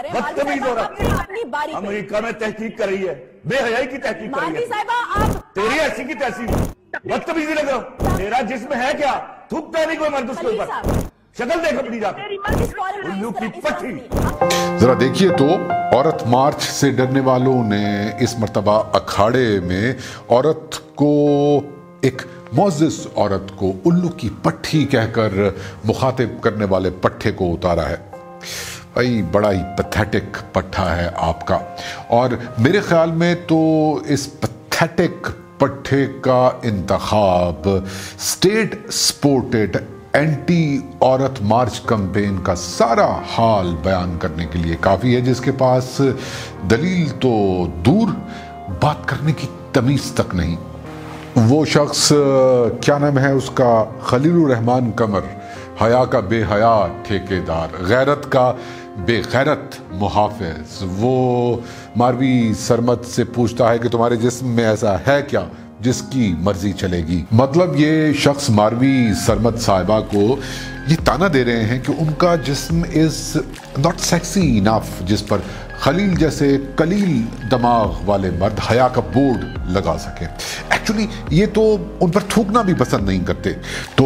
रहे हैं। बदतमीज औरत अपनी बारी अमेरिका में तहकीक कर रही है, बेहयाई की तहकीक कर रही है। तेरी ऐसी की तैसी बदतमीजी लग रहा। तेरा जिस्म है क्या? थूकता नहीं कोई मर्द उसके ऊपर। शक्ल देख अपनी जाकर, उल्लू की पट्टी। जरा देखिए तो, औरत मार्च से डरने वालों ने इस मर्तबा अखाड़े में औरत को, एक मोअज़्ज़िज़ औरत को उल्लू की पट्टी कहकर मुखातिब करने वाले पट्टे को उतारा है। भाई बड़ा ही पैथेटिक पट्टा है आपका। और मेरे ख्याल में तो इस पैथेटिक पट्टे का इंतखाब स्टेट सपोर्टेड एंटी औरत मार्च कैंपेन का सारा हाल बयान करने के लिए काफ़ी है, जिसके पास दलील तो दूर, बात करने की तमीज़ तक नहीं। वो शख्स, क्या नाम है उसका, खलील-ur-Rehman Qamar, हया का बेहया ठेकेदार, गैरत का बेगैरत मुहाफिज, वो मारवी सरमद से पूछता है कि तुम्हारे जिस्म में ऐसा है क्या जिसकी मर्जी चलेगी। मतलब ये शख्स मारवी सरमद साहिबा को ये ताना दे रहे हैं कि उनका जिस्म इज नॉट सेक्सी इनफ जिस पर खलील जैसे कलील दिमाग वाले मर्द हया का बोर्ड लगा सके। एक्चुअली ये तो उन पर थूकना भी पसंद नहीं करते। तो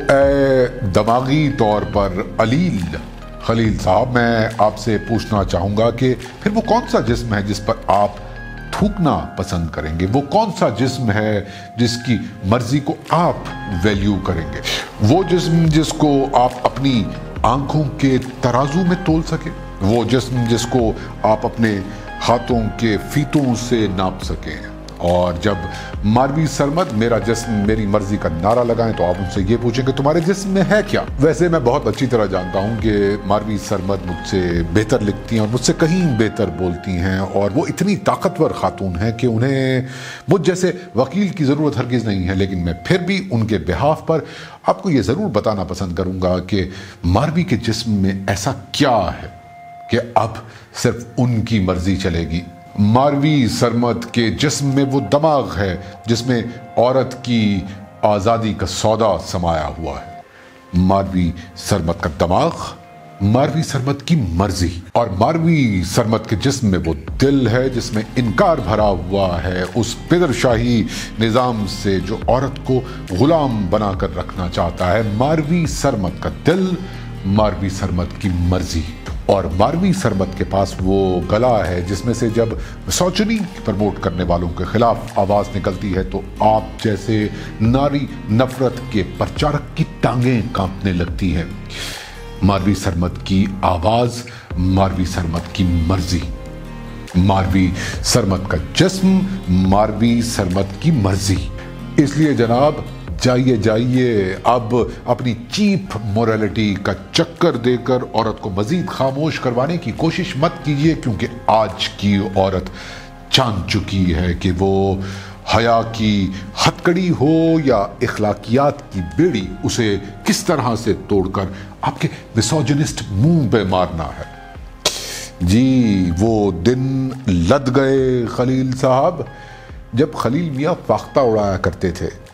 दिमागी तौर पर अलील खलील साहब, मैं आपसे पूछना चाहूँगा कि फिर वो कौन सा जिस्म है जिस पर आप थूकना पसंद करेंगे? वो कौन सा जिस्म है जिसकी मर्जी को आप वैल्यू करेंगे? वो जिस्म जिसको आप अपनी आंखों के तराजू में तोल सके? वो जिस्म जिसको आप अपने हाथों के फीतों से नाप सकें? और जब मारवी सरमद मेरा जिस्म मेरी मर्जी का नारा लगाएं तो आप उनसे ये पूछें कि तुम्हारे जिस्म में है क्या? वैसे मैं बहुत अच्छी तरह जानता हूं कि मारवी सरमद मुझसे बेहतर लिखती हैं और मुझसे कहीं बेहतर बोलती हैं, और वो इतनी ताकतवर खातून हैं कि उन्हें मुझ जैसे वकील की ज़रूरत हरगिज़ नहीं है। लेकिन मैं फिर भी उनके बिहाफ पर आपको ये ज़रूर बताना पसंद करूँगा कि मारवी के जिस्म में ऐसा क्या है कि अब सिर्फ उनकी मर्जी चलेगी। मारवी सरमद के जिस्म में वो दिमाग है जिसमें औरत की आज़ादी का सौदा समाया हुआ है। मारवी सरमद का दिमाग, मारवी सरमद की मर्जी, और मारवी सरमद के जिस्म में वो दिल है जिसमें इनकार भरा हुआ है उस पिदरशाही निज़ाम से जो औरत को गुलाम बनाकर रखना चाहता है। मारवी सरमद का दिल, मारवी सरमद की मर्जी, और मारवी सरमद के पास वो गला है जिसमें से जब मिसोजिनी प्रमोट करने वालों के खिलाफ आवाज़ निकलती है तो आप जैसे नारी नफरत के प्रचारक की टांगें कांपने लगती हैं। मारवी सरमद की आवाज़, मारवी सरमद की मर्जी, मारवी सरमद का जिस्म, मारवी सरमद की मर्जी। इसलिए जनाब, जाइए जाइए, अब अपनी चीप मोरालिटी का चक्कर देकर औरत को मजीद खामोश करवाने की कोशिश मत कीजिए, क्योंकि आज की औरत जान चुकी है कि वो हया की हथकड़ी हो या इखलाकियात की बेड़ी, उसे किस तरह से तोड़कर आपके मिसोजिनिस्ट मुंह पे मारना है। जी, वो दिन लद गए खलील साहब जब खलील मियाँ फाख्ता उड़ाया करते थे।